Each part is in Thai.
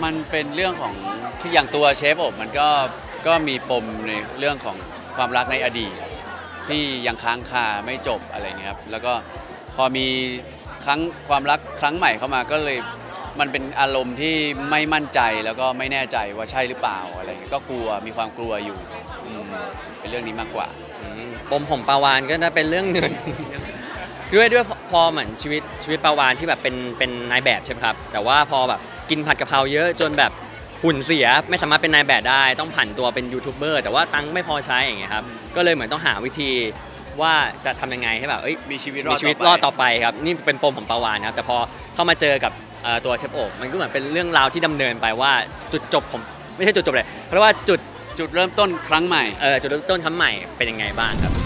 มันเป็นเรื่องของที่อย่างตัวเชฟอบมันก็มีปมในเรื่องของความรักในอดีตที่ยังค้างคาไม่จบอะไรเงี้ยครับแล้วก็พอมีความรักครั้งใหม่เข้ามาก็เลยมันเป็นอารมณ์ที่ไม่มั่นใจแล้วก็ไม่แน่ใจว่าใช่หรือเปล่าอะไรเงี้ยก็กลัวมีความกลัวอยู่เป็นเรื่องนี้มากกว่าปมผมปาวานก็น่าเป็นเรื่องหนึ่งด้วยพอเหมือนชีวิตปาวานที่แบบเป็นนายแบบใช่ไหมครับแต่ว่าพอแบบกินผัดกะเพราเยอะจนแบบหุ่นเสียไม่สามารถเป็นนายแบบได้ต้องผันตัวเป็นยูทูบเบอร์แต่ว่าตังค์ไม่พอใช้อย่างเงี้ยครับก็เลยเหมือนต้องหาวิธีว่าจะทำยังไงให้แบบมีชีวิตรอดต่อไปครับนี่เป็นปมของปาวานครับแต่พอเข้ามาเจอกับตัวเชฟโอ๊กมันก็เหมือนเป็นเรื่องราวที่ดำเนินไปว่าจุดจบผมไม่ใช่จุดจบเลยเพราะว่าจุดเริ่มต้นครั้งใหม่จุดเริ่มต้นครั้งใหม่เป็นยังไงบ้างครับ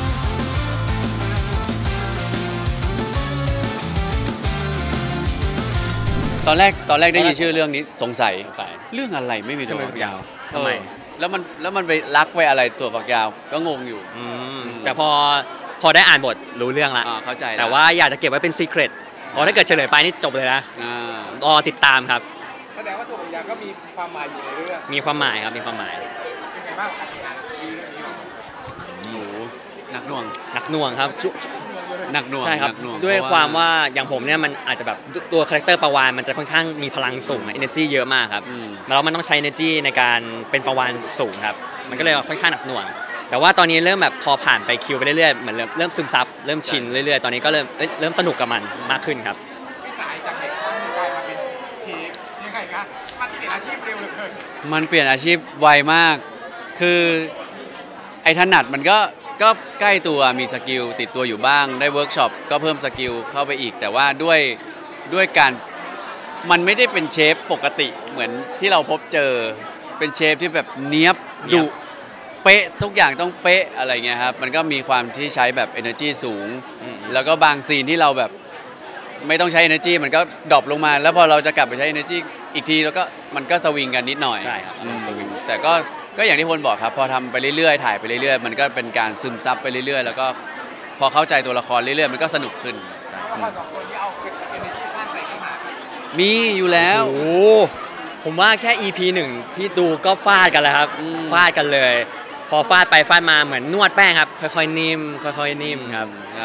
ตอนแรกได้ยินชื่อเรื่องนี้สงสัยเรื่องอะไรไม่มีตัวฝักยาวทำไมแล้วมันไปรักไปอะไรตัวฝักยาวก็งงอยู่แต่พอได้อ่านบทรู้เรื่องละเข้าใจแต่ว่าอยากจะเก็บไว้เป็นซีเครตพอถ้าเกิดเฉลยไปนี่จบเลยนะรอติดตามครับแสดงว่าตัวฝักยาวก็มีความหมายอยู่ในเรื่องมีความหมายครับมีความหมายเป็นไงบ้างการทำงานเรื่องนี้โอ้หนักหน่วงครับหนักหน่วงใช่ครับด้วยความว่าอย่างผมเนี่ยมันอาจจะแบบตัวคาแรคเตอร์ปาวานมันจะค่อนข้างมีพลังสูง energy เยอะมากครับแล้วมันต้องใช้ energy ในการเป็นปาวานสูงครับมันก็เลยค่อนข้างหนักหน่วงแต่ว่าตอนนี้เริ่มแบบพอผ่านไปคิวไปเรื่อยๆเหมือนเริ่มซึมซับเริ่มชินเรื่อยๆตอนนี้ก็เริ่มสนุกกับมันมากขึ้นครับวิสัยจากเด็กช่างกลายมาเป็นเชฟยังไงครับมันเปลี่ยนอาชีพเร็วเหลือเกินมันเปลี่ยนอาชีพไวมากคือไอ้ถนัดมันก็ใกล้ตัวมีสกิลติดตัวอยู่บ้างได้เวิร์กช็อปก็เพิ่มสกิลเข้าไปอีกแต่ว่าด้วยการมันไม่ได้เป็นเชฟปกติเหมือนที่เราพบเจอเป็นเชฟที่แบบเนี้ยบดุเป๊ะทุกอย่างต้องเป๊ะอะไรเงี้ยครับมันก็มีความที่ใช้แบบ energy สูงแล้วก็บางซีนที่เราแบบไม่ต้องใช้ energy มันก็ดรอปลงมาแล้วพอเราจะกลับไปใช้ energy อีกทีแล้วก็มันก็สวิงกันนิดหน่อยใช่ครับสวิงแต่ก็อย่างที่พลบอกครับพอทำไปเรื่อยๆถ่ายไปเรื่อยๆมันก็เป็นการซึมซับไปเรื่อยๆแล้วก็พอเข้าใจตัวละครเรื่อยๆมันก็สนุกขึ้นละครสองคนนี้เอาเอเนจีบ้านไหนเข้ามามีอยู่แล้วโอ้ผมว่าแค่ EP 1ที่ดูก็ฟาดกันแล้วครับฟาดกันเลยพอฟาดไปฟาดมาเหมือนนวดแป้งครับค่อยๆนิ่มค่อยๆนิ่มครับ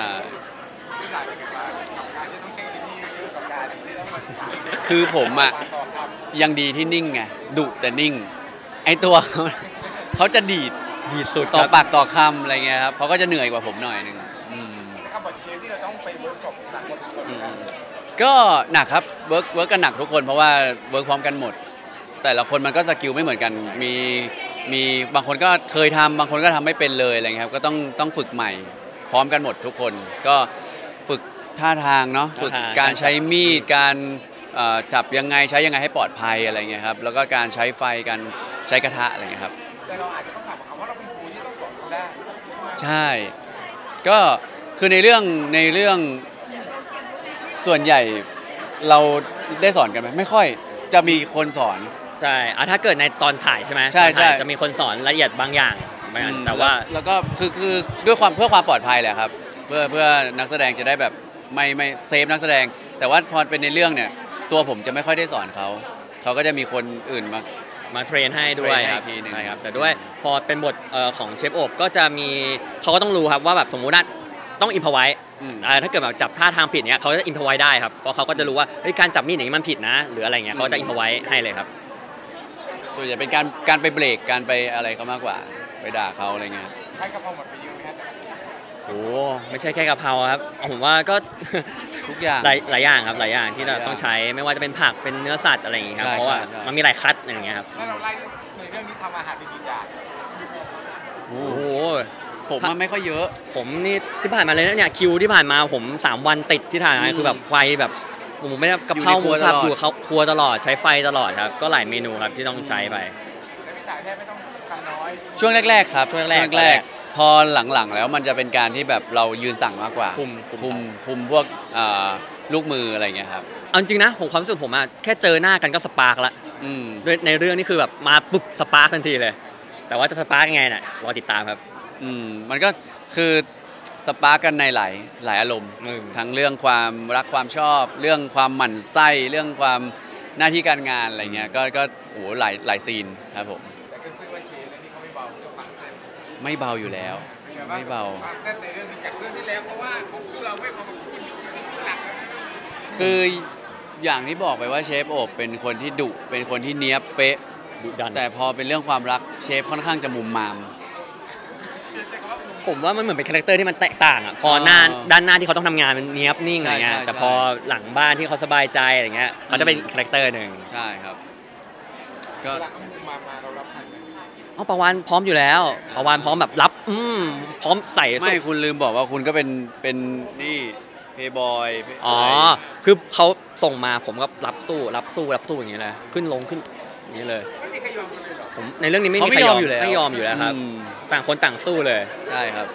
คือผมอ่ะยังดีที่นิ่งไงดุแต่นิ่งไอตัวเขาจะดีดสุดต่อปากต่อคำอะไรเงี้ยครับเขาก็จะเหนื่อยกว่าผมหน่อยนึงกับบทเชฟที่เราต้องไปเวิร์กช็อปหนักหมดทุกคนก็หนักครับเวิร์กกันหนักทุกคนเพราะว่าเวิร์กพร้อมกันหมดแต่ละคนมันก็สกิลไม่เหมือนกันมีบางคนก็เคยทำบางคนก็ทำไม่เป็นเลยอะไรเงี้ยครับก็ต้องฝึกใหม่พร้อมกันหมดทุกคนก็ฝึกท่าทางเนาะฝึกการใช้มีดการจับยังไงใช้ยังไงให้ปลอดภัยอะไรเงี้ยครับแล้วก็การใช้ไฟการใช้กระทะอะไรเงี้ยครับแต่เราอาจจะต้องถามเขาว่าเราเป็นครูที่ต้องสอนเขาได้ใช่ก็คือในเรื่องส่วนใหญ่เราได้สอนกันไหมไม่ค่อยจะมีคนสอนใช่ถ้าเกิดในตอนถ่ายใช่ไหมใช่จะมีคนสอนละเอียดบางอย่างแต่ว่าแล้วก็คือด้วยความเพื่อความปลอดภัยแหละครับเพื่อนักแสดงจะได้แบบไม่เซฟนักแสดงแต่ว่าพอเป็นในเรื่องเนี่ยตัวผมจะไม่ค่อยได้สอนเขาก็จะมีคนอื่นมาเทรนให้ด้วยครับใช่ครับแต่ด้วยพอเป็นบทของเชฟโอบก็จะมีเขาก็ต้องรู้ครับว่าแบบสมมุติว่าต้องอินพอไว้ถ้าเกิดแบบจับท่าทางผิดเนี้ยเขาจะอินพอไว้ได้ครับเพราะเขาก็จะรู้ว่าการจับมีดอย่างนี้มันผิดนะหรืออะไรเงี้ยเขาจะอินพอไว้ให้เลยครับส่วนใหญ่เป็นการไปเบรกการไปอะไรเขามากกว่าไปด่าเขาอะไรเงี้ยใช้กระเพราหมดไปเยอะไหมครับโอ้ไม่ใช่แค่กะเพราครับผมว่าก็ทุกอย่างหลายอย่างครับหลายอย่างที่เราต้องใช้ไม่ว่าจะเป็นผักเป็นเนื้อสัตว์อะไรอย่างเงี้ยครับเพราะว่ามันมีหลายคัดอย่างเงี้ยครับแล้วเราไล่ในเรื่องนี้ทำอาหารดีๆจานโอ้โหผมมันไม่ค่อยเยอะผมนี่ที่ผ่านมาเลยนะเนี่ยคิวที่ผ่านมาผม3 วันติดที่ถ่ายคือแบบไฟแบบผมไม่ได้กะเพราหมูสับอยู่เขาครัวตลอดใช้ไฟตลอดครับก็หลายเมนูครับที่ต้องใช้ไปแล้วพี่สายแทบไม่ต้องทำน้อยช่วงแรกๆครับช่วงแรกพอหลังๆแล้วมันจะเป็นการที่แบบเรายืนสั่งมากกว่าคุมพวกลูกมืออะไรเงี้ยครับเอาจริงนะผมความรู้สึกผมอะแค่เจอหน้ากันก็สปาร์กละด้วยในเรื่องนี้คือแบบมาปุ๊บสปาร์กทันทีเลยแต่ว่าจะสปาร์กยังไงน่ะรอติดตามครับมันก็คือสปาร์กกันในหลายอารมณ์ทั้งเรื่องความรักความชอบเรื่องความหมั่นไส้เรื่องความหน้าที่การงานอะไรเงี้ยก็โอ้โหหลายซีนครับผมแต่ก็ซื้อว่าเชนนี่เขาไม่เบาจะปังเส้นไม่เบาอยู่แล้ว ไม่เบาปังเส้นในเรื่องนี้จากเรื่องที่แล้วเพราะว่าของพวกเราไม่เบากับคุณหนักคืออย่างที่บอกไปว่าเชฟโอบเป็นคนที่ดุเป็นคนที่เนี้ยบเป๊ะดุดันแต่พอเป็นเรื่องความรักเชฟค่อนข้างจะมุมมามผมว่ามันเหมือนเป็นคาแรคเตอร์ที่มันแตกต่างอ่ะพอหน้าด้านหน้าที่เขาต้องทำงานมันเนี้ยบนิ่งอะไรเงี้ยแต่พอหลังบ้านที่เขาสบายใจอะไรเงี้ยเขาจะเป็นคาแรคเตอร์หนึ่งใช่ครับก็เวลาเขามาเรารับทันไหมเอาประวานพร้อมอยู่แล้วประวานพร้อมแบบรับพร้อมใส่ไม่คุณลืมบอกว่าคุณก็เป็นนี่เพย์บอยอ๋อคือเขาส่งมาผมก็รับสู้อย่างเงี้ยเลยขึ้นลงขึ้นอย่างเงี้ยเลยไม่มีใครยอมกันเลยเหรอผมในเรื่องนี้ไม่เขามีไม่ใครยยออมมอยู่แล้วไม่ยอมอยู่แล้วครับ ต่างคนต่างสู้เลยใช่ครับ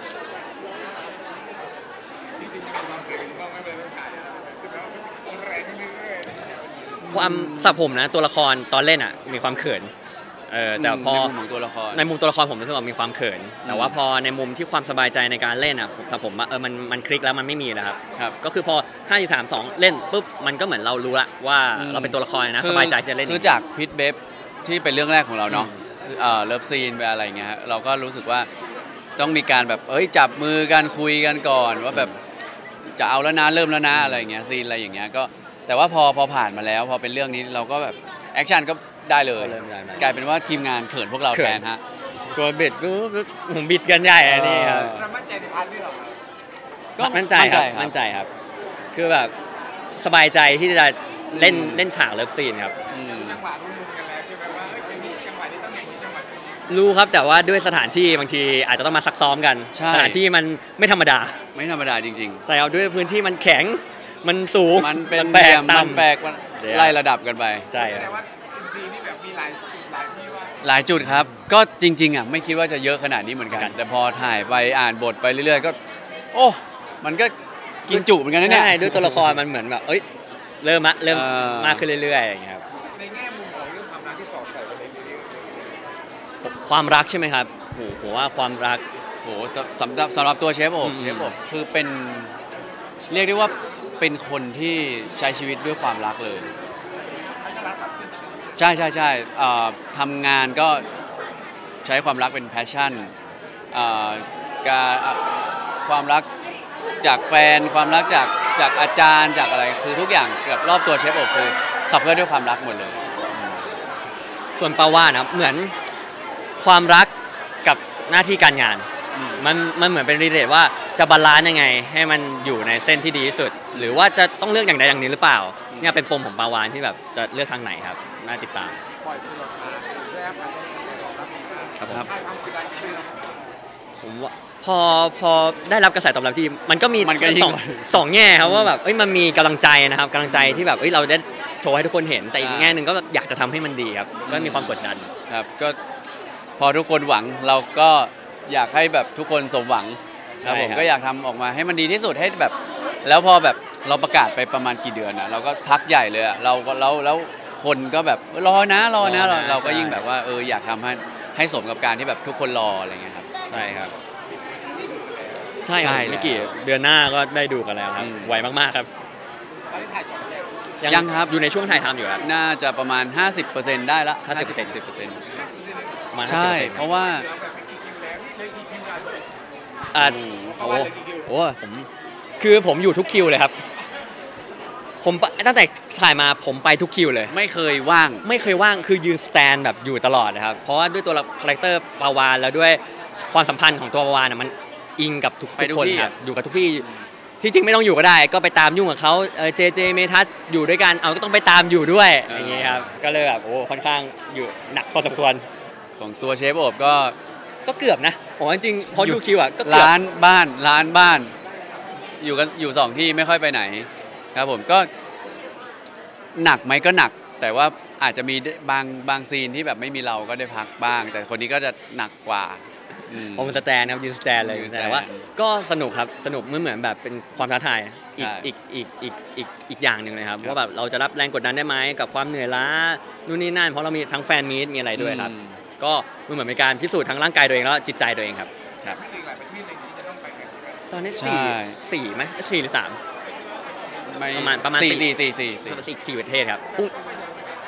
จริงๆมีความเคยกันบ้างไหมเป็นเรื่องชายคือแบบว่าแรงขึ้นเรื่อยๆความสำหรับผมนะตัวละครตอนเล่นอ่ะมีความเขินแต่พอในมุมของตัวละครในมุมตัวละครผมรู้สึกว่ามีความเขิน แต่ว่าพอในมุมที่ความสบายใจในการเล่นอ่ะสำหรับผมว่ามันคลิกแล้วมันไม่มีแล้วครับครับก็คือพอ5 4 3 2เล่นปุ๊บมันก็เหมือนเรารู้ละว่าเราเป็นตัวละครนะสบายใจจะเล่นคือจากพิทเบฟที่เป็นเรื่องแรกของเราเนาะเลิฟซีนไปอะไรเงี้ยฮะเราก็รู้สึกว่าต้องมีการแบบจับมือกันคุยกันก่อนว่าแบบจะเอาแล้วนะเริ่มแล้วนะอะไรเงี้ยซีนอะไรอย่างเงี้ยก็แต่ว่าพอผ่านมาแล้วพอเป็นเรื่องนี้เราก็แบบแอคชั่นก็ได้เลยเริ่มได้กลายเป็นว่าทีมงานเขินพวกเราเขิแทนนฮะตัวบิดผมบิดกันใหญ่อันนี้ครับเรามั่นใจในพาร์ทนี้หรอก็มั่นใจครับคือแบบสบายใจที่จะเล่นฉากเลิฟซีนครับจังหวะรู้มุมกันแล้วใช่ไหมว่าอย่างนี้จังหวะนี้ต้องอย่างนี้จังหวะนี้รู้ครับแต่ว่าด้วยสถานที่บางทีอาจจะต้องมาซักซ้อมกันใช่สถานที่มันไม่ธรรมดาไม่ธรรมดาจริงใช่เอาด้วยพื้นที่มันแข็งมันสูงๆ มันเป็นแปลกมันแปลกต่ำมันเดี๋ยวไล่ระดับกันไปใช่แสคดรับงว่าอินซีนี่แบบมีหลายที่ว่าหลายจุดครับ ก็จริงๆอ่ะไม่คิดว่าจะเยอะขนาดนี้เหมือนกัน แต่พอถ่ายไปอ่านบทไปเรื่อยๆ ก็ โอ้มันก็กินจุเหมือนกันนะเนี่ยใช่ด้วยตัวละครมันเหมือนแบบเริ่มมากขึ้นเรื่อยๆอย่างเงี้ยครับในแง่มุมของเรื่องความรักที่สอดใส่ไปในนี้ความรักใช่ไหมครับโหผมว่าความรักโหสำหรับตัวเชฟโอบคือเป็นเรียกได้ว่าเป็นคนที่ใช้ชีวิตด้วยความรักเลยใครจะรักแบบใช่ทำงานก็ใช้ความรักเป็นแพชชั่นการความรักจากแฟนความรักจากอาจารย์จากอะไรคือทุกอย่างเกือบรอบตัวเชฟโอบคือขับเคลื่อนด้วยความรักหมดเลยส่วนปาว่านะครับเหมือนความรักกับหน้าที่การงาน มันเหมือนเป็นรีเลทว่าจะบาลานซ์ยังไงให้มันอยู่ในเส้นที่ดีที่สุด หรือว่าจะต้องเลือกอย่างใดอย่างหนึ่งหรือเปล่าเนี่ยเป็นปมของปาวานที่แบบจะเลือกทางไหนครับน่าติดตามปล่อยตัวออกมาได้รับการตอบรับดีมากครับให้ความกดดันกันด้วยนะผมว่าพอได้รับกระแสตอบรับที่มันก็มีมันก็ยิ่งสองแง่ครับว่าแบบมันมีกำลังใจนะครับกำลังใจที่แบบเราได้โชว์ให้ทุกคนเห็นแต่อีกแง่หนึ่งก็แบบอยากจะทำให้มันดีครับก็มีความกดดันครับก็พอทุกคนหวังเราก็อยากให้แบบทุกคนสมหวังครับผมใช่ครับก็อยากทำออกมาให้มันดีที่สุดให้แบบ แล้วพอแบบเราประกาศไปประมาณกี่เดือนนะเราก็พักใหญ่เลยอะแล้วคนก็แบบรอนะเราก็ยิ่งแบบว่าอยากทำให้สมกับการที่แบบทุกคนรออะไรเงี้ยครับใช่ครับใช่ครับใช่แล้วไม่กี่เดือนหน้าก็ได้ดูกันแล้วครับไวมากๆครับตอนนี้ถ่ายจบแล้วยังครับอยู่ในช่วงถ่ายทำอยู่ครับน่าจะประมาณ 50%ได้ละ 50% 10% ประมาณใช่ 50% เพราะว่าเหลือแบบไม่กี่คิวแล้วนี่เลยกี่คิวแล้วด้วยอ่ะเพราะว่าเหลือกี่คิวโอ้ผมอยู่ทุกคิวเลยครับผมตั้งแต่ถ่ายมาผมไปทุกคิวเลยไม่เคยว่างไม่เคยว่างคือยืนสแตนแบบอยู่ตลอดนะครับเพราะว่าด้วยตัวคาแรคเตอร์ปาวานแล้วด้วยความสัมพันธ์ของตัวปาวานมันอิงกับทุกไปทุกคนที่ครับอยู่กับทุกที่ที่จริงไม่ต้องอยู่ก็ได้ ก็ไปตามยุ่งกับเขาเจเมทัศน์อยู่ด้วยกันก็ต้องไปตามอยู่ด้วยอย่างเงี้ยครับก็เลยแบบค่อนข้างอยู่หนักพอสมควรของตัวเชฟโอบก็ก็เกือบนะผมว่าจริงพอดูคิวก็เกือบร้านบ้านอยู่2ที่ไม่ค่อยไปไหนครับผมก็หนักไหมก็หนัก แต่ว่าอาจจะมีบางซีนที่แบบไม่มีเราก็ได้พักบ้าง แต่คนนี้ก็จะหนักกว่าผมสแตนครับยืนสแตนเลยยืนสแตนแต่ว่าก็สนุกครับสนุกเหมือนแบบเป็นความท้าทายอีกใช่อีกอย่างหนึ่งเลยครับว่าแบบเราจะรับแรงกดดันได้ไหมกับความเหนื่อยล้านู่นนี่นั่นเพราะเรามีทั้งแฟนมีตมีอะไรด้วยครับก็มันเหมือนเป็นการพิสูจน์ทั้งร่างกายตัวเองแล้วจิตใจตัวเองครับครับไม่ถึงหลายประเทศในนี้จะต้องไปกันใช่ไหมตอนนี้ใช่สี่ไหมสี่หรือสามไม่ประมาณสี่สี่สี่สี่ประเทศครับต้องไปเยอะไหมครับ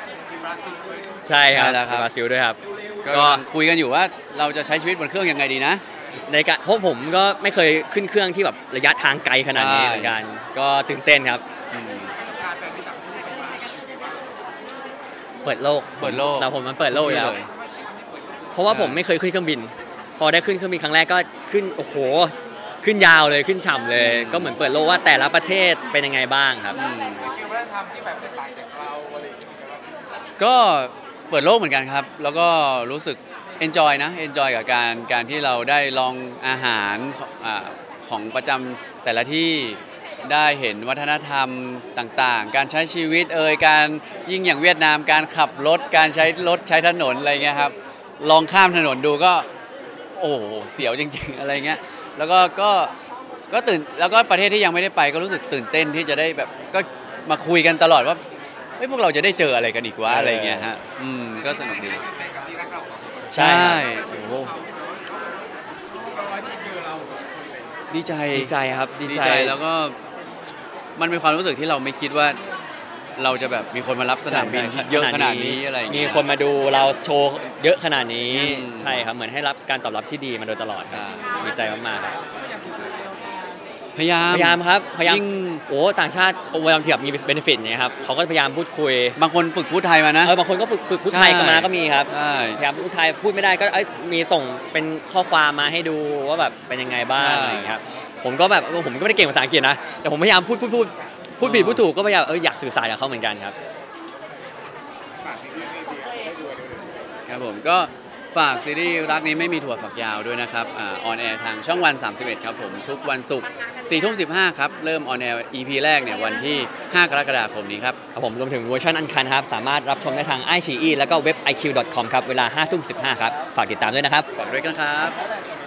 ราซิลด้วยใช่ครับใช่แล้วครับบราซิลด้วยครับก็กำลังคุยกันอยู่ว่าเราจะใช้ชีวิตบนเครื่องยังไงดีนะในการเพราะผมก็ไม่เคยขึ้นเครื่องที่แบบระยะทางไกลขนาดนี้ใช่เหมือนกัน ก็ตื่นเต้นครับอืมการไปที่ต่างประเทศไปมาเป็นไงบ้างเปิดโลกเปิดโลกสำหรับผมมันเปิดโลกอยู่แล้วเลยทำไมที่ทำให้เปิดโลกเพราะว่าผมไม่เคยขึ้นเครื่องบิน พอได้ขึ้นเครื่องบินครั้งแรกก็ขึ้นโอ้โหขึ้นยาวเลยขึ้นฉ่ำเลย ก็เหมือนเปิดโลกว่าแต่ละประเทศเป็นยังไงบ้างครับอืมสกิลวัฒนธรรมที่แบบแตกต่างจากเราอะไรอย่างเงี้ยก็เปิดโลกเหมือนกันครับ แล้วก็รู้สึก enjoy นะ enjoy กับการที่เราได้ลองอาหารของประจำแต่ละที่ได้เห็นวัฒนธรรมต่างๆ การใช้ชีวิตการยิ่งอย่างเวียดนามการขับรถการใช้รถใช้ถนนอะไรเงี้ยครับลองข้ามถนนดูก็โอ้โหเสียวจริงๆ อะไรเงี้ยแล้วก็ตื่นแล้วก็ประเทศที่ยังไม่ได้ไปก็รู้สึกตื่นเต้นที่จะได้แบบก็มาคุยกันตลอดว่าเฮ้ยพวกเราจะได้เจออะไรกันอีกวะอะไรเงี้ยฮะก็สนุกดีในกับที่รักเราสองคนใช่โอ้โอ้โหโหรอที่จะเจอเราสองคนเลยดีใจดีใจครับดีดีใจใจแล้วก็มันเป็นความรู้สึกที่เราไม่คิดว่าเราจะแบบมีคนมารับสนามบินที่เยอะขนาดนี้อะไรอย่างมีเงี้ยคนมาดูเราโชว์เยอะขนาดนี้อืมใช่ครับเหมือนให้รับการตอบรับที่ดีมาโดยตลอดครับใช่ดีใจมากๆครับพยายามสื่อสารพยายามพยายามครับพยายามยิ่งโอ้ต่างชาติเวลาที่แบบมีเบนฟิตเนี่ยครับเขาก็พยายามพูดคุยบางคนฝึกพูดไทยมานะบางคนก็ฝึกพูดไทยกันมาก็มีครับใช่พยายามพูดไทยพูดไม่ได้ก็มีส่งเป็นข้อความมาให้ดูว่าแบบเป็นยังไงบ้างใช่อะไรอย่างเงี้ยครับผมก็แบบผมก็ไม่ได้เก่งภาษาอังกฤษนะแต่ผมพยายามพูดผิดพูดถูกก็พยายามอยากสื่อสารกับเขาเหมือนกันครับฝากซีรีส์นี้ดีได้ดูกันด้วยครับผมก็ฝากซีรีส์รักนี้ไม่มีถั่วฝักยาวด้วยนะครับออนแอร์ทางช่องวัน 31 ครับผมทุกวันศุกร์ 4:15 ครับ เริ่มออนแอร์ EP แรกเนี่ยวันที่ 5 กรกฎาคมนี้ครับครับผมรวมถึงเวอร์ชันอันคันครับสามารถรับชมได้ทาง iQIYI แล้วก็เว็บ iq.com ครับเวลา 5:15 ครับฝากติดตามด้วยนะครับฝากด้วยกันครับ